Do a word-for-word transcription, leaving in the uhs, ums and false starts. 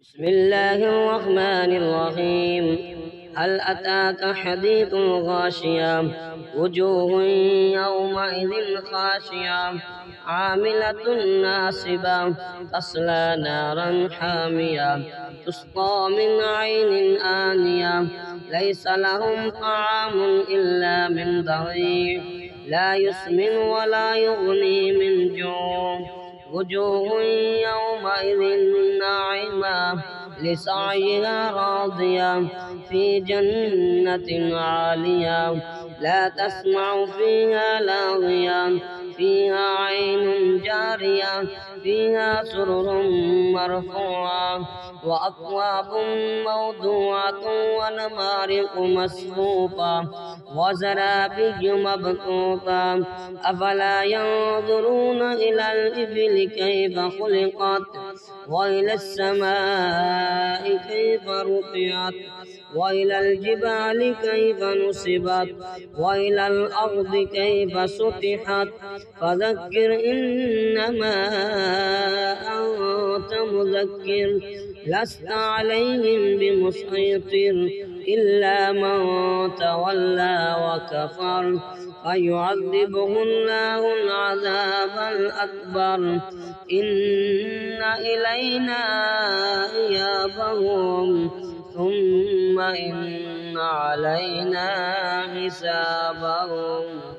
بسم الله الرحمن الرحيم. هل أتاك حديث الغاشية؟ وجوه يومئذ خاشعة عاملة ناصبة تصلى نارا حامية تسقى من عين آنية ليس لهم طعام إلا من ضريع لا يسمن ولا يغني من جوع. وجوه يومئذ ناعمة لسعيها راضية في جنة عالية لا تسمع فيها لاغية فيها عين جارية فيها سرر مرفوعة وأكواب موضوعة ونمارق مصفوفة وزرابي مبثوثة. أفلا ينظرون إلى الإبل كيف خلقت وإلى السماء كيف رفعت وإلى الجبال كيف نصبت وإلى الأرض كيف سطحت. فذكر إنما أنت مذكر لست عليهم بمسيطر إلا من تولى وكفر فيعذبه الله العذاب الأكبر. إن إلينا إيابهم ثم إن علينا حسابهم.